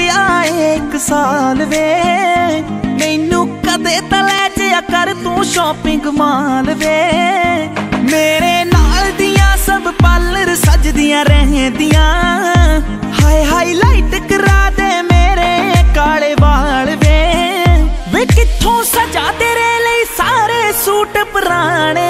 पिया एक साल वे मैनू कदे तां लै जिया कर तू शॉपिंग माल वे। मेरे नाल दियां सब पार्लर सजदियां रहंदियां हाय हाईलाइट करा दे मेरे काले वाल वे कित्थों सजा तेरे लिए सारे सूट पुराने